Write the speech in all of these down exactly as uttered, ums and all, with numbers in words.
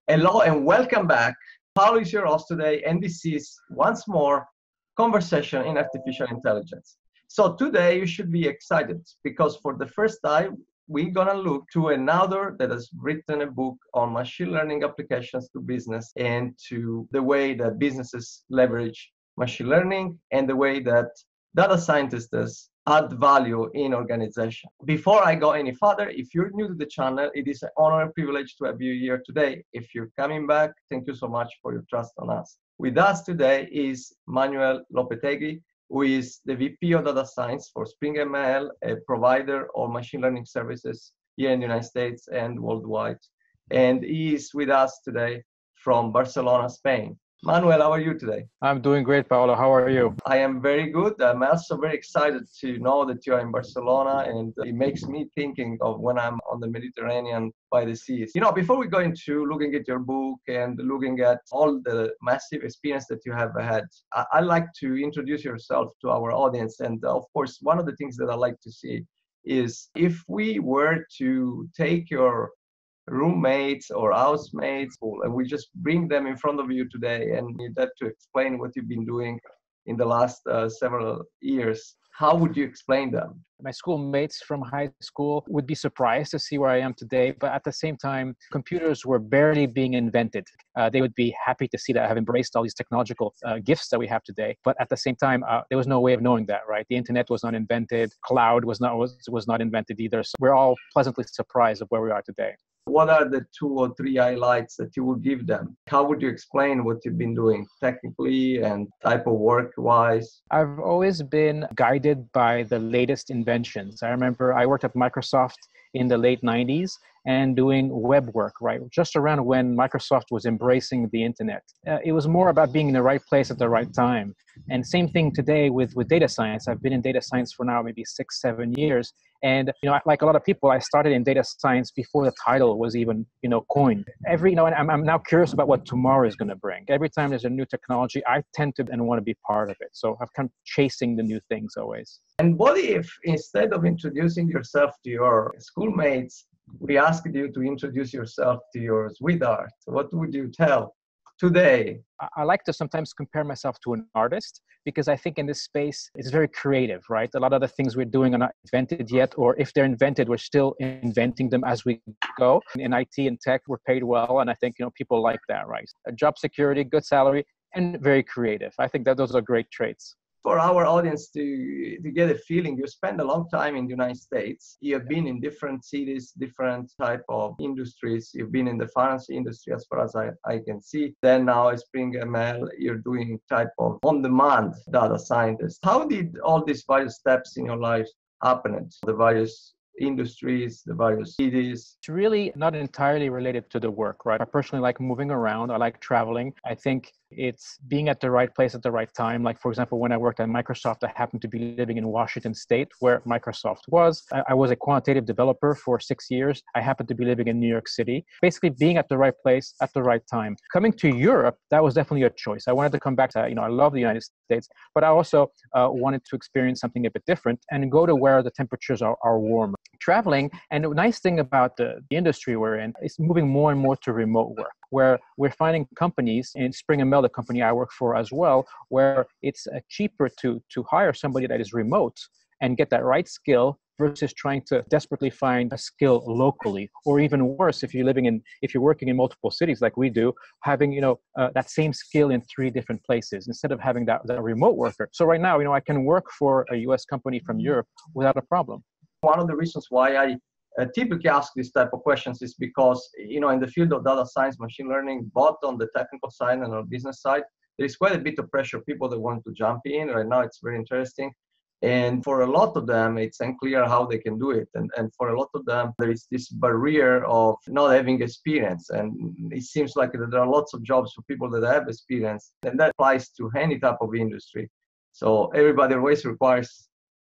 Hello and welcome back. Paolo is your host today, and this is once more conversation in artificial intelligence. So today you should be excited because for the first time we're gonna look to another that has written a book on machine learning applications to business and to the way that businesses leverage machine learning and the way that data scientists add value in organization. Before I go any further, if you're new to the channel, it is an honor and privilege to have you here today. If you're coming back, thank you so much for your trust on us. With us today is Manuel Lopetegui, who is the V P of Data Science for SpringML, a provider of machine learning services here in the United States and worldwide. And he is with us today from Barcelona, Spain. Manuel, how are you today? I'm doing great, Paolo. How are you? I am very good. I'm also very excited to know that you are in Barcelona, and it makes me thinking of when I'm on the Mediterranean by the seas. You know, before we go into looking at your book and looking at all the massive experience that you have had, I- I'd like to introduce yourself to our audience. And of course, one of the things that I like to see is if we were to take your roommates or housemates, and we just bring them in front of you today and you have to explain what you've been doing in the last uh, several years, how would you explain them? My schoolmates from high school would be surprised to see where I am today, but at the same time, computers were barely being invented. Uh, they would be happy to see that I have embraced all these technological uh, gifts that we have today, but at the same time, uh, there was no way of knowing that, right? The internet was not invented, cloud was not was, was not invented either. So we're all pleasantly surprised of where we are today. What are the two or three highlights that you would give them? How would you explain what you've been doing technically and type of work-wise? I've always been guided by the latest inventions. I remember I worked at Microsoft in the late nineties and doing web work, right? Just around when Microsoft was embracing the internet. Uh, it was more about being in the right place at the right time. And same thing today with, with data science. I've been in data science for now maybe six, seven years. And, you know, like a lot of people, I started in data science before the title was even, you know, coined. Every, you know, and I'm, I'm now curious about what tomorrow is going to bring. Every time there's a new technology, I tend to and want to be part of it. So I'm kind of chasing the new things always. And what if instead of introducing yourself to your schoolmates, we asked you to introduce yourself to your sweetheart? What would you tell today? I like to sometimes compare myself to an artist because I think in this space, it's very creative, right? A lot of the things we're doing are not invented yet, or if they're invented, we're still inventing them as we go. In I T and tech, we're paid well, and I think, you know, people like that, right? A job security, good salary, and very creative. I think that those are great traits. For our audience to, to get a feeling, you spend a long time in the United States. You have been in different cities, different type of industries. You've been in the finance industry as far as I, I can see. Then now at SpringML, you're doing type of on-demand data scientist. How did all these various steps in your life happen? The various industries, the various cities? It's really not entirely related to the work, right? I personally like moving around. I like traveling. I think it's being at the right place at the right time. Like, for example, when I worked at Microsoft, I happened to be living in Washington State, where Microsoft was. I, I was a quantitative developer for six years. I happened to be living in New York City. Basically, being at the right place at the right time. Coming to Europe, that was definitely a choice. I wanted to come back to, you know, I love the United States, but I also uh, wanted to experience something a bit different and go to where the temperatures are, are warmer. Traveling, and the nice thing about the, the industry we're in is moving more and more to remote work, where we're finding companies, in SpringML, the company I work for as well, where it's uh, cheaper to, to hire somebody that is remote and get that right skill versus trying to desperately find a skill locally, or even worse, if you're living in, if you're working in multiple cities like we do, having, you know, uh, that same skill in three different places instead of having that, that remote worker. So right now, you know, I can work for a U S company from Europe without a problem. One of the reasons why I uh, typically ask this type of questions is because, you know, in the field of data science, machine learning, both on the technical side and on the business side, there is quite a bit of pressure, people that want to jump in. Right now, it's very interesting. And for a lot of them, it's unclear how they can do it. And, and for a lot of them, there is this barrier of not having experience. And it seems like there are lots of jobs for people that have experience. And that applies to any type of industry. So everybody always requires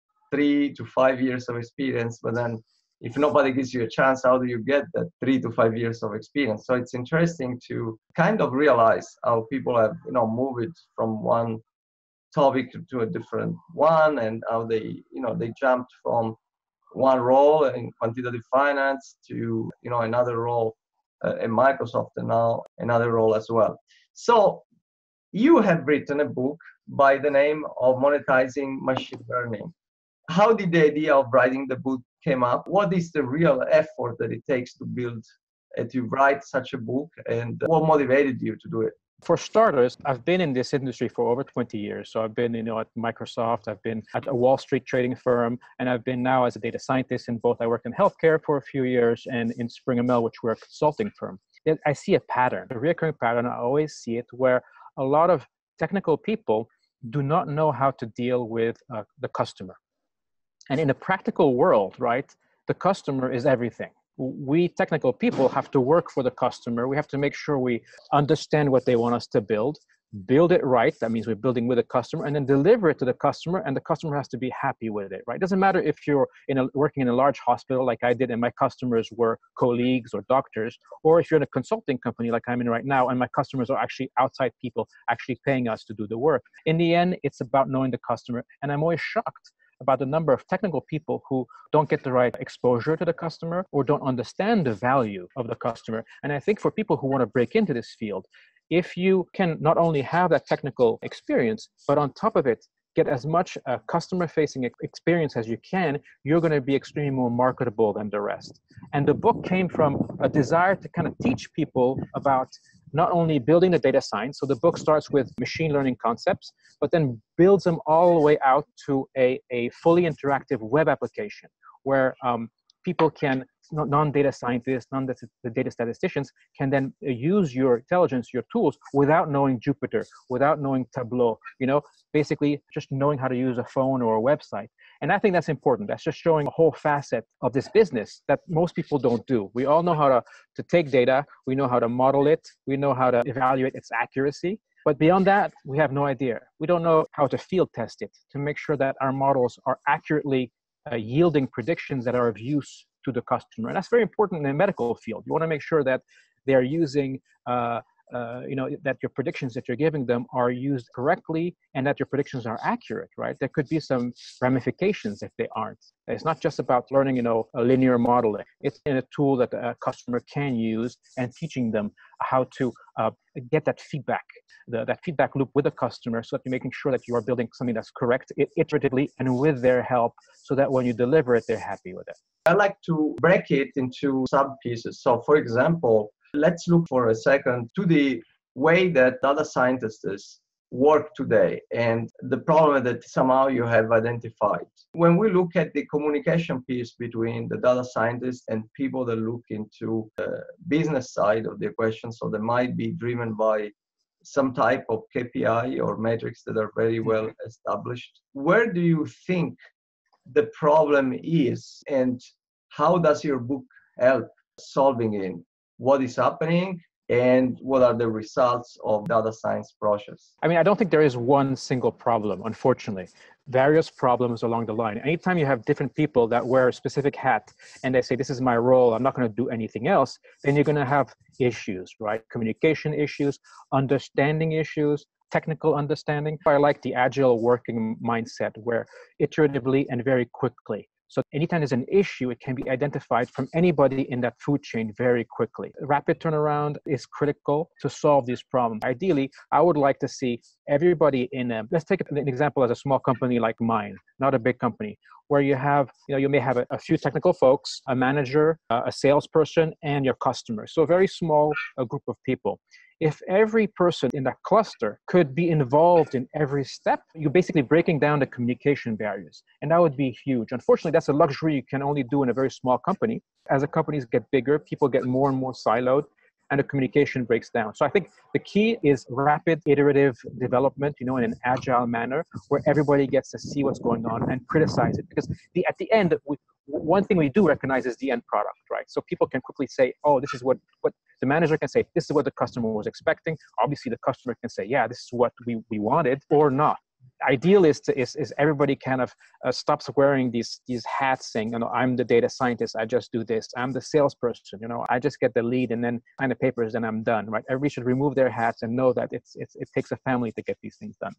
three to five years of experience, but then if nobody gives you a chance, how do you get that three to five years of experience? So it's interesting to kind of realize how people have, you know, moved from one topic to a different one, and how they, you know, they jumped from one role in quantitative finance to, you know, another role uh, in Microsoft and now another role as well. So you have written a book by the name of Monetizing Machine Learning. How did the idea of writing the book came up? What is the real effort that it takes to build, uh, to write such a book, and what motivated you to do it? For starters, I've been in this industry for over twenty years. So I've been, you know, at Microsoft, I've been at a Wall Street trading firm, and I've been now as a data scientist in both. I worked in healthcare for a few years and in SpringML, which we're a consulting firm. I see a pattern, a recurring pattern. I always see it where a lot of technical people do not know how to deal with uh, the customer. And in a practical world, right, the customer is everything. We technical people have to work for the customer. We have to make sure we understand what they want us to build, build it right. That means we're building with a customer, and then deliver it to the customer, and the customer has to be happy with it, right? It doesn't matter if you're in a, working in a large hospital like I did and my customers were colleagues or doctors, or if you're in a consulting company like I'm in right now and my customers are actually outside people actually paying us to do the work. In the end, it's about knowing the customer, and I'm always shocked about the number of technical people who don't get the right exposure to the customer or don't understand the value of the customer. And I think for people who want to break into this field, if you can not only have that technical experience, but on top of it, get as much uh, customer-facing experience as you can, you're going to be extremely more marketable than the rest. And the book came from a desire to kind of teach people about not only building the data science, so the book starts with machine learning concepts, but then builds them all the way out to a, a fully interactive web application where um, people can, non-data scientists, non-data statisticians, can then use your intelligence, your tools, without knowing Jupyter, without knowing Tableau, you know, basically just knowing how to use a phone or a website. And I think that's important. That's just showing a whole facet of this business that most people don't do. We all know how to, to take data, we know how to model it, we know how to evaluate its accuracy. But beyond that, we have no idea. We don't know how to field test it to make sure that our models are accurately uh, yielding predictions that are of use to the customer. And that's very important in the medical field. You want to make sure that they're using, uh, uh, you know, that your predictions that you're giving them are used correctly and that your predictions are accurate, right? There could be some ramifications if they aren't. It's not just about learning, you know, a linear modeling. It's in a tool that a customer can use and teaching them how to uh, get that feedback, the, that feedback loop with the customer so that you're making sure that you are building something that's correct iteratively and with their help so that when you deliver it, they're happy with it. I like to break it into sub-pieces. So for example, let's look for a second to the way that data scientists work today and the problem that somehow you have identified. When we look at the communication piece between the data scientists and people that look into the business side of the equation, so they might be driven by some type of K P I or metrics that are very well established, where do you think the problem is and how does your book help solving it? What is happening and what are the results of data science process? I mean, I don't think there is one single problem, unfortunately. Various problems along the line. Anytime you have different people that wear a specific hat and they say, this is my role, I'm not going to do anything else, then you're going to have issues, right? Communication issues, understanding issues, technical understanding. I like the agile working mindset where iteratively and very quickly. So anytime there's an issue, it can be identified from anybody in that food chain very quickly. Rapid turnaround is critical to solve these problems. Ideally, I would like to see everybody in a, let's take an example as a small company like mine, not a big company, where you have, you know, you may have a, a few technical folks, a manager, uh, a salesperson, and your customer. So a very small uh, group of people. If every person in that cluster could be involved in every step, you're basically breaking down the communication barriers. And that would be huge. Unfortunately, that's a luxury you can only do in a very small company. As the companies get bigger, people get more and more siloed and the communication breaks down. So I think the key is rapid iterative development, you know, in an agile manner where everybody gets to see what's going on and criticize it. Because the, at the end, we, one thing we do recognize is the end product, right? So people can quickly say, oh, this is what, what the manager can say, this is what the customer was expecting. Obviously, the customer can say, yeah, this is what we, we wanted or not. Ideal is, to, is, is everybody kind of uh, stops wearing these, these hats saying, you know, I'm the data scientist, I just do this. I'm the salesperson, you know, I just get the lead and then sign the papers and I'm done, right? Everybody should remove their hats and know that it's, it's, it takes a family to get these things done.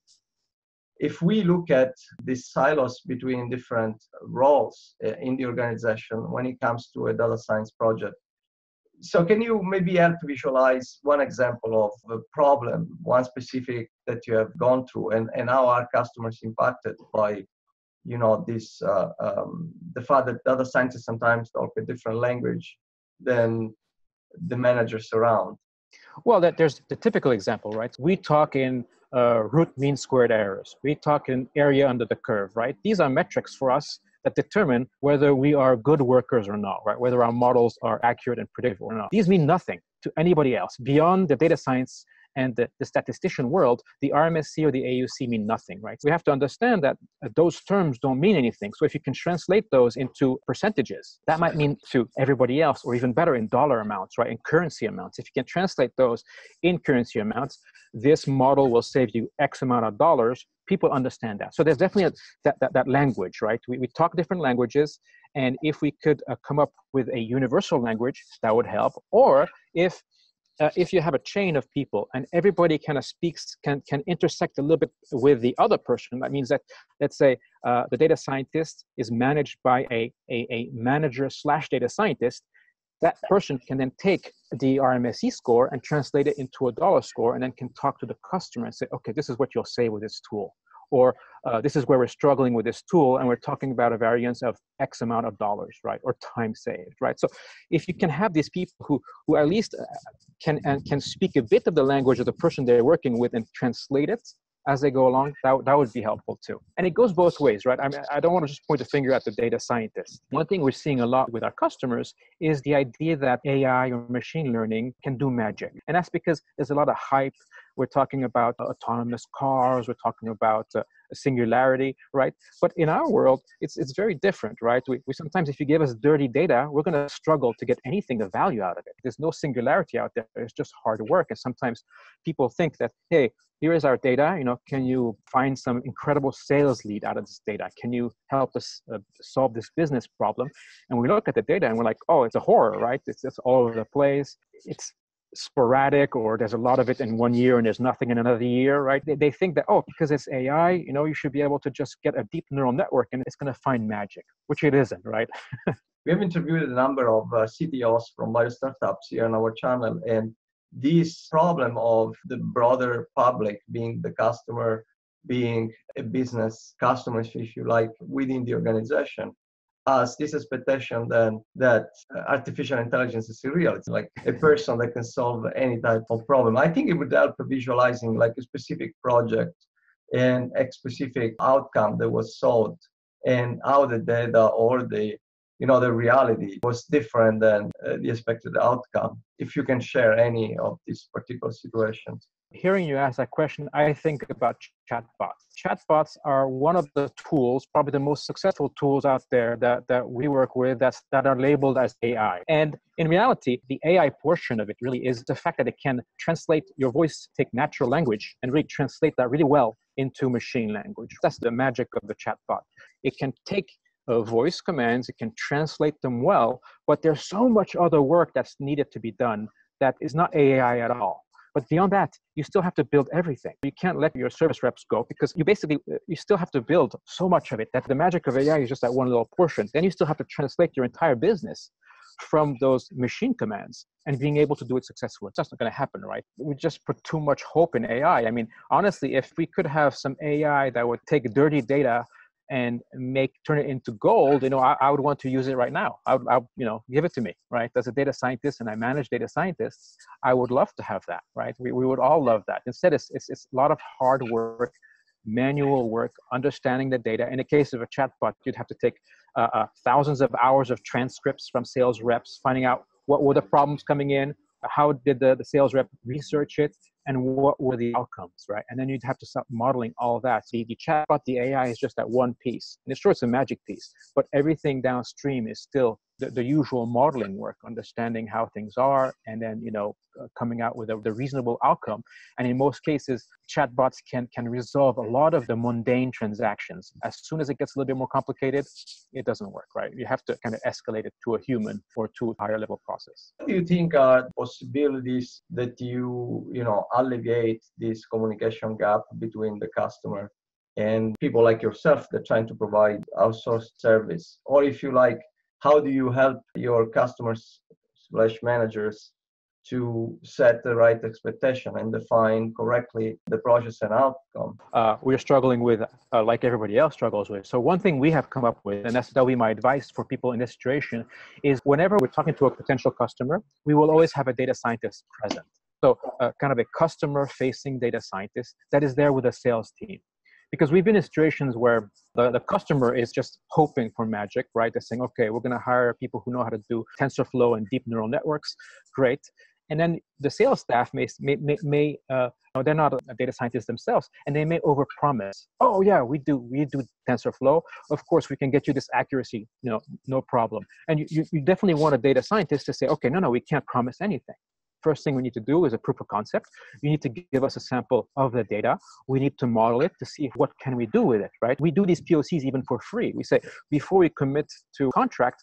If we look at the silos between different roles in the organization when it comes to a data science project, So can you maybe help visualize one example of a problem, one specific that you have gone through, and, and how are customers impacted by, you know, this, uh, um, the fact that data scientists sometimes talk a different language than the managers around? Well, that there's the typical example, right? We talk in uh, root mean squared errors. We talk in area under the curve, right? These are metrics for us that determine whether we are good workers or not, right? Whether our models are accurate and predictive or not. These mean nothing to anybody else. Beyond the data science and the, the statistician world, the R M S C or the A U C mean nothing, right? We have to understand that those terms don't mean anything. So if you can translate those into percentages, that might mean to everybody else, or even better in dollar amounts, right? In currency amounts. If you can translate those in currency amounts, this model will save you X amount of dollars. People understand that. So there's definitely a, that, that, that language, right? We, we talk different languages. And if we could uh, come up with a universal language, that would help. Or if Uh, if you have a chain of people and everybody kind of speaks, can, can intersect a little bit with the other person, that means that, let's say, uh, the data scientist is managed by a, a, a manager slash data scientist. That person can then take the R M S E score and translate it into a dollar score, and then can talk to the customer and say, okay, this is what you'll say with this tool. Or uh, this is where we're struggling with this tool, and we're talking about a variance of X amount of dollars, right? Or time saved, right? So if you can have these people who, who at least can, and can speak a bit of the language of the person they're working with and translate it as they go along, that, that would be helpful too. And it goes both ways, right? I mean, I don't want to just point a finger at the data scientist. One thing we're seeing a lot with our customers is the idea that A I or machine learning can do magic. And that's because there's a lot of hype. We're talking about uh, autonomous cars. We're talking about uh, singularity, right? But in our world, it's it's very different, right? We, we sometimes, if you give us dirty data, we're going to struggle to get anything of value out of it. There's no singularity out there. It's just hard work. And sometimes people think that, hey, here is our data. You know, can you find some incredible sales lead out of this data? Can you help us uh, solve this business problem? And we look at the data and we're like, oh, it's a horror, right? It's just all over the place. It's sporadic, or there's a lot of it in one year and there's nothing in another year, right? They, they think that, oh, because it's A I, you know, you should be able to just get a deep neural network and it's going to find magic, which it isn't, right? We have interviewed a number of uh, C T Os from bio startups here on our channel, and this problem of the broader public being the customer, being a business customer, if you like, within the organization, as this expectation then that uh, artificial intelligence is real. It's like a person that can solve any type of problem. I think it would help visualizing like a specific project and a specific outcome that was solved, and how the data or the, you know, the reality was different than uh, the expected outcome. If you can share any of these particular situations. Hearing you ask that question, I think about chatbots. Chatbots are one of the tools, probably the most successful tools out there that, that we work with that's, that are labeled as A I. And in reality, the A I portion of it really is the fact that it can translate your voice, take natural language, and really translate that really well into machine language. That's the magic of the chatbot. It can take uh, voice commands, it can translate them well, but there's so much other work that's needed to be done that is not A I at all. But beyond that, you still have to build everything. You can't let your service reps go, because you basically, you still have to build so much of it that the magic of A I is just that one little portion. Then you still have to translate your entire business from those machine commands and being able to do it successfully. It's just not going to happen, right? We just put too much hope in A I. I mean, honestly, if we could have some A I that would take dirty data and make turn it into gold, you know, I, I would want to use it right now. I would, I would, you know, give it to me, right? As a data scientist, and I manage data scientists, I would love to have that, right? We, we would all love that. Instead, it's, it's, it's a lot of hard work, manual work, understanding the data. In the case of a chatbot, you'd have to take uh, uh, thousands of hours of transcripts from sales reps, finding out what were the problems coming in, how did the, the sales rep research it, and what were the outcomes, right? And then you'd have to start modeling all of that. So the chatbot, the A I is just that one piece. And it's sure it's a magic piece, but everything downstream is still the, the usual modeling work, understanding how things are, and then, you know, uh, coming out with a, the reasonable outcome. And in most cases, chatbots can, can resolve a lot of the mundane transactions. As soon as it gets a little bit more complicated, it doesn't work, right? You have to kind of escalate it to a human or to a higher level process. What do you think are possibilities that you, you know, alleviate this communication gap between the customer and people like yourself that are trying to provide outsourced service? Or if you like, how do you help your customers slash managers to set the right expectation and define correctly the process and outcome? Uh, we're struggling with, uh, like everybody else struggles with. So one thing we have come up with, and that's that will be my advice for people in this situation, is whenever we're talking to a potential customer, we will always have a data scientist present. So uh, kind of a customer-facing data scientist that is there with a sales team. Because we've been in situations where the, the customer is just hoping for magic, right? They're saying, okay, we're going to hire people who know how to do TensorFlow and deep neural networks. Great. And then the sales staff may, may, may, may uh, they're not a data scientist themselves, and they may overpromise. Oh yeah, we do, we do TensorFlow. Of course, we can get you this accuracy, you know, no problem. And you, you, you definitely want a data scientist to say, okay, no, no, we can't promise anything. First thing we need to do is a proof of concept. You need to give us a sample of the data. We need to model it to see what can we do with it, right? We do these P O Cs even for free. We say, before we commit to contract,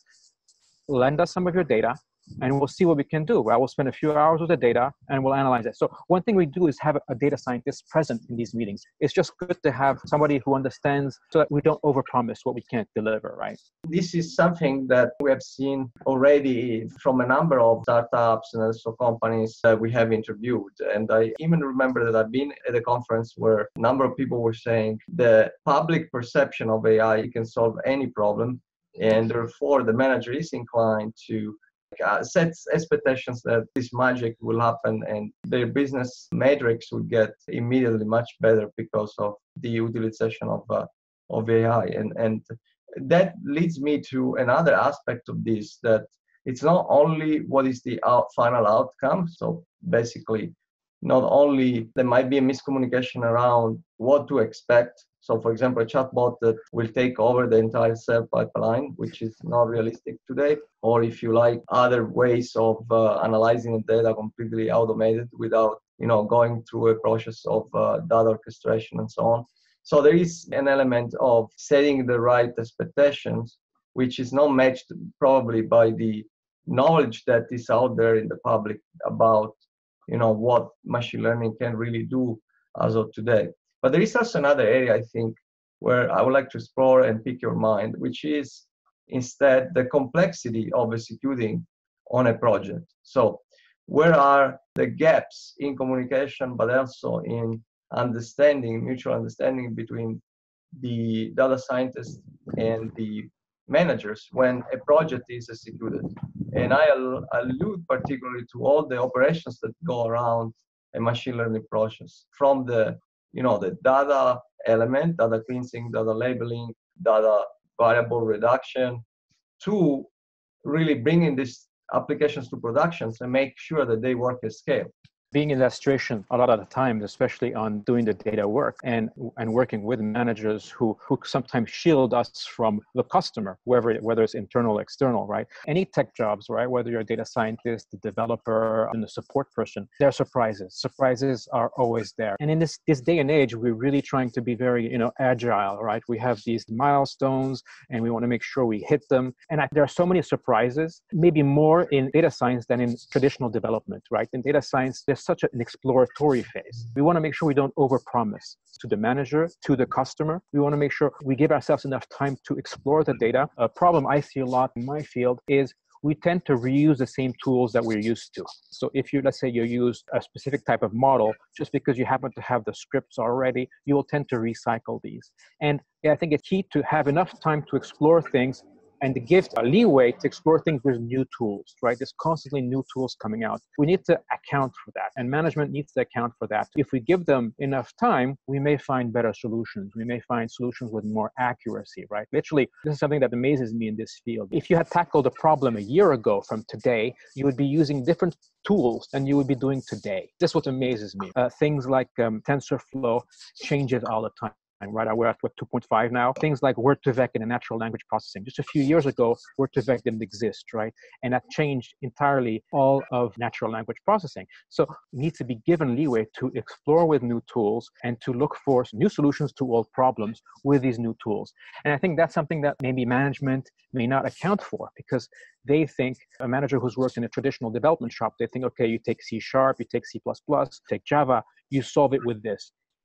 lend us some of your data, and we'll see what we can do. I will spend a few hours with the data and we'll analyze it. So one thing we do is have a data scientist present in these meetings. It's just good to have somebody who understands so that we don't overpromise what we can't deliver, right? This is something that we have seen already from a number of startups and also companies that we have interviewed. And I even remember that I've been at a conference where a number of people were saying the public perception of A I can solve any problem. And therefore, the manager is inclined to Uh, sets expectations that this magic will happen and their business metrics will get immediately much better because of the utilization of uh, of A I. And and that leads me to another aspect of this, that it's not only what is the out, final outcome. So basically, not only there might be a miscommunication around what to expect. So for example, a chatbot that will take over the entire sales pipeline, which is not realistic today, or if you like, other ways of uh, analyzing the data completely automated without, you know, going through a process of uh, data orchestration and so on. So there is an element of setting the right expectations, which is not matched probably by the knowledge that is out there in the public about, you know, what machine learning can really do as of today. But there is also another area, I think, where I would like to explore and pick your mind, which is instead the complexity of executing on a project. So where are the gaps in communication, but also in understanding, mutual understanding between the data scientists and the managers when a project is executed? And I allude particularly to all the operations that go around a machine learning process, from the you know, the data element, data cleansing, data labeling, data variable reduction, to really bringing these applications to productions and make sure that they work at scale. Being in that situation a lot of the times, especially on doing the data work and and working with managers who who sometimes shield us from the customer, whether whether it's internal or external, right? Any tech jobs, right? Whether you're a data scientist, the developer, and the support person, there are surprises. Surprises are always there. And in this this day and age, we're really trying to be very, you know, agile, right? We have these milestones and we want to make sure we hit them. And I, there are so many surprises, maybe more in data science than in traditional development, right? In data science, there's such an exploratory phase. We want to make sure we don't overpromise to the manager, to the customer. We want to make sure we give ourselves enough time to explore the data. A problem I see a lot in my field is we tend to reuse the same tools that we're used to. So if you, let's say you use a specific type of model, just because you happen to have the scripts already, you will tend to recycle these. And yeah, I think it's key to have enough time to explore things and to give a leeway to explore things with new tools, right? There's constantly new tools coming out. We need to account for that, and management needs to account for that. If we give them enough time, we may find better solutions. We may find solutions with more accuracy, right? Literally, this is something that amazes me in this field. If you had tackled a problem a year ago from today, you would be using different tools than you would be doing today. This is what amazes me. Uh, things like um, TensorFlow changes all the time. Right, we're at what, two point five now. Things like word to vec in a natural language processing. Just a few years ago, word to vec didn't exist, right? And that changed entirely all of natural language processing. So we need to be given leeway to explore with new tools and to look for new solutions to old problems with these new tools. And I think that's something that maybe management may not account for, because they think, a manager who's worked in a traditional development shop, they think, okay, you take C sharp, you take C plus plus, take Java, you solve it with this.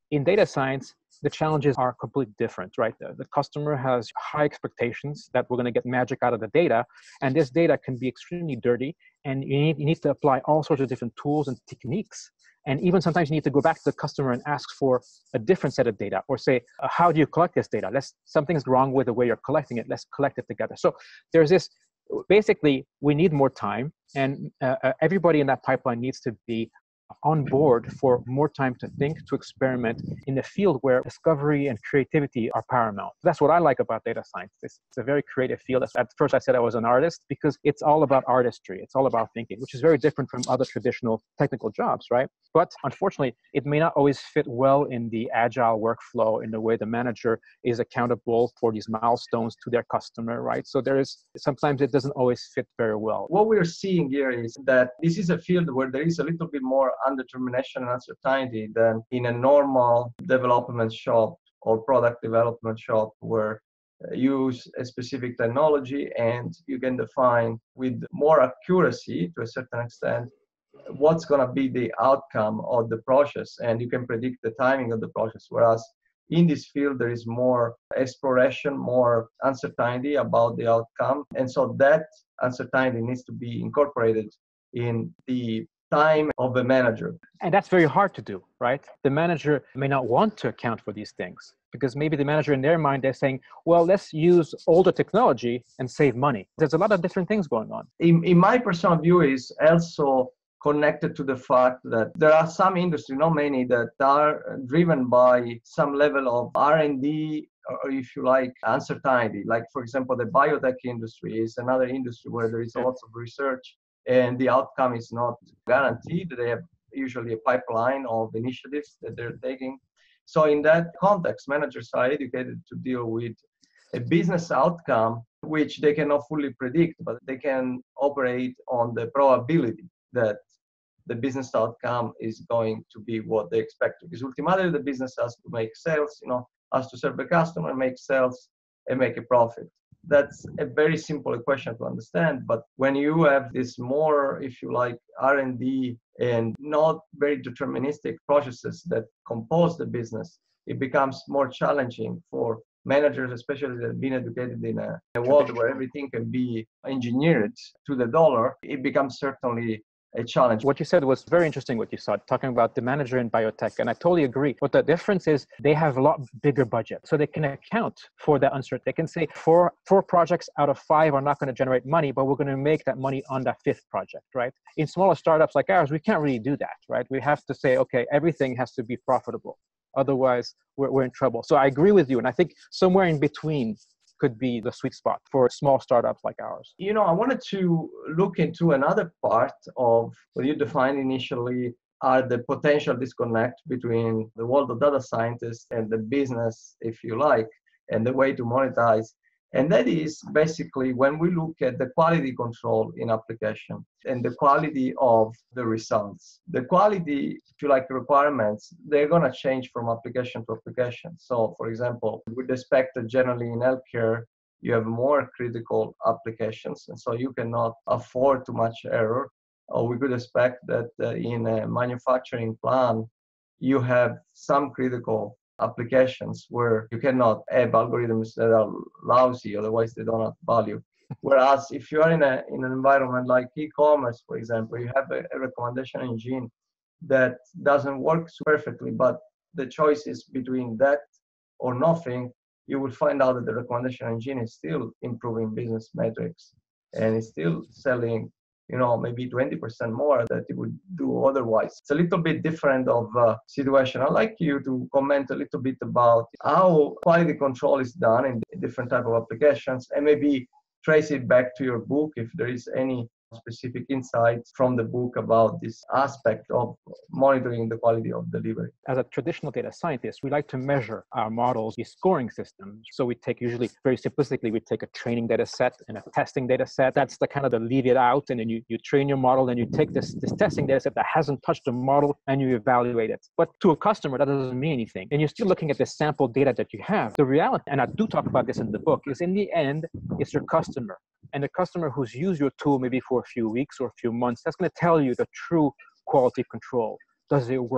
In data science, the challenges are completely different, right? The, the customer has high expectations that we're going to get magic out of the data, and this data can be extremely dirty, and you need, you need to apply all sorts of different tools and techniques. And even sometimes you need to go back to the customer and ask for a different set of data, or say, uh, how do you collect this data? Let's, something's wrong with the way you're collecting it. Let's collect it together. So there's this, basically, we need more time, and uh, uh, everybody in that pipeline needs to be on board for more time to think, to experiment in a field where discovery and creativity are paramount. That's what I like about data science. It's, it's a very creative field. At first I said I was an artist because it's all about artistry. It's all about thinking, which is very different from other traditional technical jobs, right? But unfortunately, it may not always fit well in the agile workflow, in the way the manager is accountable for these milestones to their customer, right? So there is, sometimes it doesn't always fit very well. What we're seeing here is that this is a field where there is a little bit more undetermination and uncertainty than in a normal development shop or product development shop, where you use a specific technology and you can define with more accuracy to a certain extent what's going to be the outcome of the process, and you can predict the timing of the process. Whereas in this field, there is more exploration, more uncertainty about the outcome. And so that uncertainty needs to be incorporated in the time of the manager. And that's very hard to do, right? The manager may not want to account for these things, because maybe the manager in their mind, they're saying, well, let's use older technology and save money. There's a lot of different things going on. In, in my personal view, is also connected to the fact that there are some industries, not many, that are driven by some level of R and D, or if you like, uncertainty. Like, for example, the biotech industry is another industry where there is lots of research and the outcome is not guaranteed. They have usually a pipeline of initiatives that they're taking. So in that context, managers are educated to deal with a business outcome, which they cannot fully predict, but they can operate on the probability that the business outcome is going to be what they expect. Because ultimately, the business has to make sales, you know, has to serve the customer, make sales, and make a profit. That's a very simple equation to understand. But when you have this more, if you like, R and D and not very deterministic processes that compose the business, it becomes more challenging for managers, especially that have been educated in a, a world where everything can be engineered to the dollar. It becomes certainly a challenge. What you said was very interesting, what you said, talking about the manager in biotech. And I totally agree. But the difference is they have a lot bigger budget. So they can account for that uncertainty. They can say four, four projects out of five are not going to generate money, but we're going to make that money on that fifth project, right? In smaller startups like ours, we can't really do that, right? We have to say, okay, everything has to be profitable. Otherwise, we're, we're in trouble. So I agree with you. And I think somewhere in between could be the sweet spot for small startups like ours. You know, I wanted to look into another part of what you defined initially are the potential disconnect between the world of data scientists and the business, if you like, and the way to monetize. And that is basically when we look at the quality control in application and the quality of the results. The quality, if you like, requirements, they're going to change from application to application. So, for example, with respect to generally in healthcare, you have more critical applications, and so you cannot afford too much error. Or we could expect that uh, in a manufacturing plant, you have some critical applications where you cannot have algorithms that are lousy, otherwise they don't have value. Whereas if you are in a in an environment like e-commerce, for example, you have a, a recommendation engine that doesn't work perfectly, but the choice is between that or nothing, you will find out that the recommendation engine is still improving business metrics and is still selling, you know, maybe twenty percent more that it would do otherwise. It's a little bit different of a situation. I'd like you to comment a little bit about how quality control is done in different type of applications, and maybe trace it back to your book if there is any specific insights from the book about this aspect of monitoring the quality of delivery. As a traditional data scientist, we like to measure our models, the scoring systems. So we take usually, very simplistically, we take a training data set and a testing data set. That's the kind of the leave it out. And then you, you train your model, and you take this, this testing data set that hasn't touched the model and you evaluate it. But to a customer, that doesn't mean anything. And you're still looking at the sample data that you have. The reality, and I do talk about this in the book, is in the end, it's your customer. And the customer who's used your tool maybe for a few weeks or a few months, that's going to tell you the true quality control. Does it work?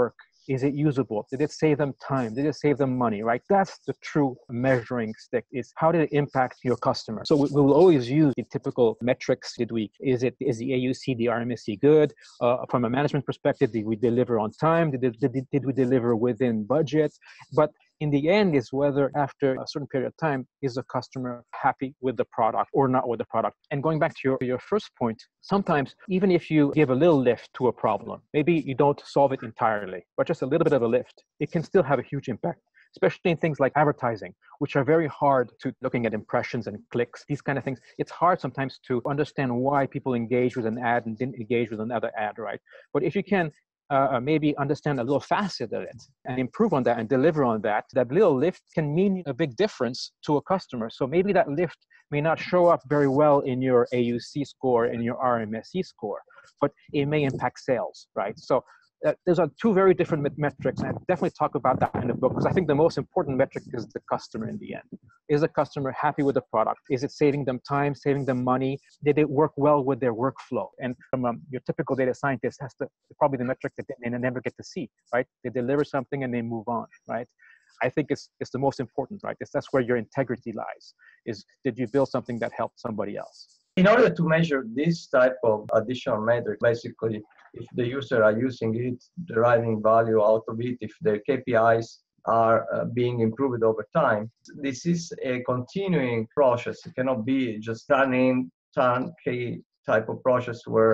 Is it usable? Did it save them time? Did it save them money, right? That's the true measuring stick, is how did it impact your customer? So we, we will always use the typical metrics. Did we, is it, is the A U C, the R M S C good? Uh, from a management perspective, did we deliver on time? Did, did, did we deliver within budget? But in the end is whether after a certain period of time, is the customer happy with the product or not with the product? And going back to your, your first point, sometimes even if you give a little lift to a problem, maybe you don't solve it entirely, but just a little bit of a lift, it can still have a huge impact, especially in things like advertising, which are very hard to looking at impressions and clicks, these kind of things. It's hard sometimes to understand why people engage with an ad and didn't engage with another ad, right? But if you can Uh, maybe understand a little facet of it and improve on that and deliver on that, that little lift can mean a big difference to a customer. So maybe that lift may not show up very well in your A U C score and your R M S C score, but it may impact sales, right? So uh, those are two very different met- metrics. And I definitely talk about that in the book, because I think the most important metric is the customer in the end. Is the customer happy with the product? Is it saving them time, saving them money? Did it work well with their workflow? And from um, your typical data scientist has to probably the metric that they never get to see, right? They deliver something and they move on, right? I think it's it's the most important, right? It's, that's where your integrity lies. Is did you build something that helped somebody else? In order to measure this type of additional metric, basically, if the user are using it, deriving value out of it, if their K P Is are uh, being improved over time, this is a continuing process. It cannot be just turn-in, turnkey type of process where,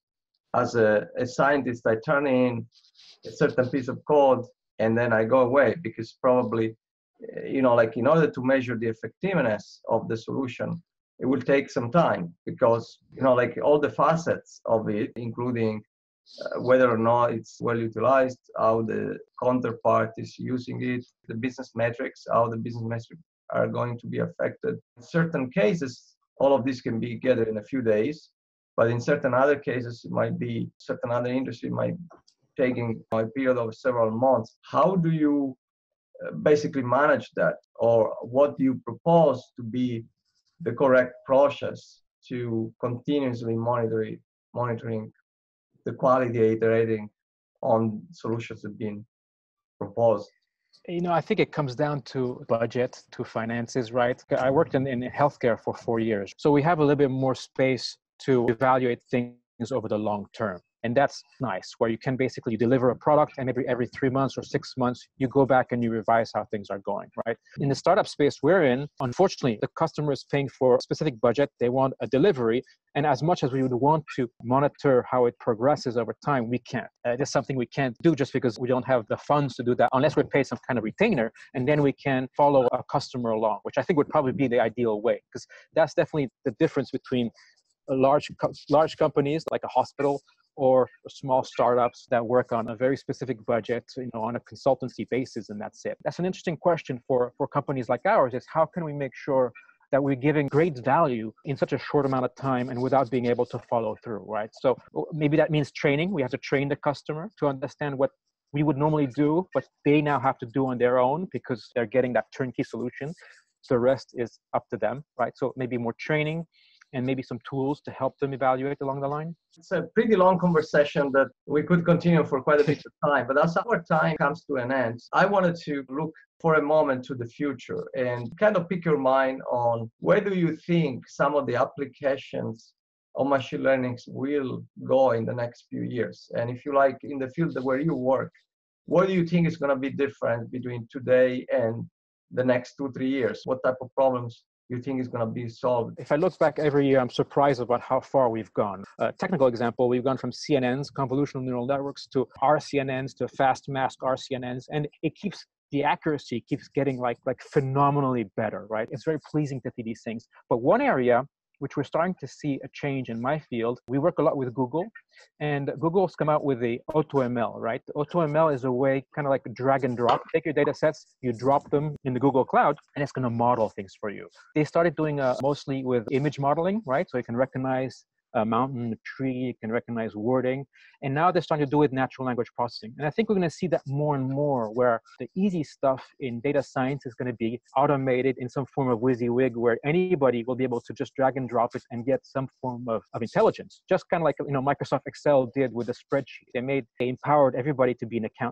as a, a scientist, I turn in a certain piece of code and then I go away, because probably, you know, like in order to measure the effectiveness of the solution, it will take some time, because, you know, like all the facets of it, including uh, whether or not it's well utilized, how the counterpart is using it, the business metrics, how the business metrics are going to be affected. In certain cases, all of this can be gathered in a few days, but in certain other cases, it might be, certain other industry might taking a period of several months. How do you uh, basically manage that? Or what do you propose to be the correct process to continuously monitor it, monitoring the quality, iterating on solutions that have been proposed? You know, I think it comes down to budget, to finances, right? I worked in, in healthcare for four years. So we have a little bit more space to evaluate things over the long term. And that's nice, where you can basically deliver a product and maybe every three months or six months, you go back and you revise how things are going, right? In the startup space we're in, unfortunately, the customer is paying for a specific budget. They want a delivery. And as much as we would want to monitor how it progresses over time, we can't. Uh, it's something we can't do just because we don't have the funds to do that, unless we pay some kind of retainer, and then we can follow a customer along, which I think would probably be the ideal way, because that's definitely the difference between large, large companies like a hospital or small startups that work on a very specific budget, you know, on a consultancy basis, and that's it. That's an interesting question for, for companies like ours, is how can we make sure that we're giving great value in such a short amount of time and without being able to follow through, right? So maybe that means training. We have to train the customer to understand what we would normally do, but they now have to do on their own because they're getting that turnkey solution. The rest is up to them, right? So maybe more training, and maybe some tools to help them evaluate along the line? It's a pretty long conversation that we could continue for quite a bit of time, but as our time comes to an end, I wanted to look for a moment to the future and kind of pick your mind on where do you think some of the applications of machine learning will go in the next few years? And if you like, in the field where you work, what do you think is going to be different between today and the next two, three years? What type of problems you think is going to be solved? If I look back every year, I'm surprised about how far we've gone. A technical example, we've gone from C N Ns, convolutional neural networks, to R C N Ns, to fast mask R C N Ns, and it keeps, the accuracy keeps getting like, like phenomenally better, right? It's very pleasing to see these things. But one area which we're starting to see a change in my field, we work a lot with Google, and Google's come out with the Auto M L, right? Auto M L is a way, kind of like drag and drop. Take your data sets, you drop them in the Google Cloud, and it's going to model things for you. They started doing uh, mostly with image modeling, right? So you can recognize a mountain, a tree, you can recognize wording. And now they're starting to do it natural language processing. And I think we're going to see that more and more, where the easy stuff in data science is going to be automated in some form of WYSIWYG, where anybody will be able to just drag and drop it and get some form of, of intelligence. Just kind of like, you know, Microsoft Excel did with the spreadsheet. They made, they empowered everybody to be an accountant.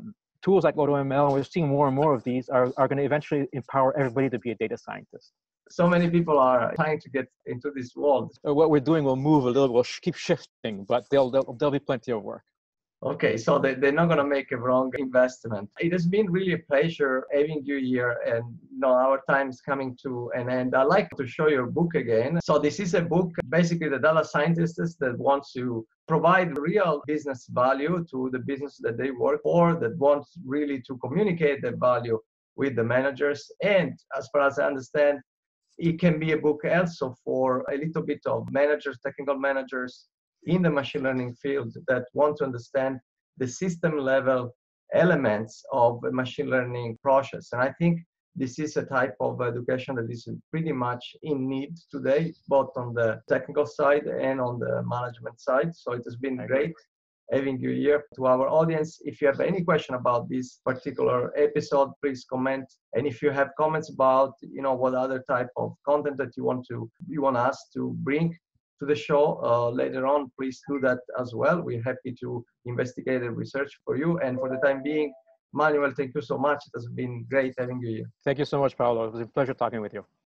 tools like AutoML, and we're seeing more and more of these, are, are going to eventually empower everybody to be a data scientist. So many people are trying to get into this world. So what we're doing will move a little, we'll sh- keep shifting, but there'll, there'll, there'll be plenty of work. Okay, so they, they're not going to make a wrong investment. It has been really a pleasure having you here, and you know, our time is coming to an end. I'd like to show your book again. So this is a book, basically the data scientists that want to provide real business value to the business that they work for, that wants really to communicate the value with the managers. And as far as I understand, it can be a book also for a little bit of managers, technical managers, in the machine learning field that want to understand the system level elements of a machine learning process. And I think this is a type of education that is pretty much in need today, both on the technical side and on the management side. So it has been great having you here. To our audience, if you have any question about this particular episode, please comment. And if you have comments about, you know, what other type of content that you want to you want us to bring to the show uh, later on, please do that as well. We're happy to investigate and research for you. And for the time being, Manuel, thank you so much. It has been great having you here. Thank you so much, Paolo. It was a pleasure talking with you.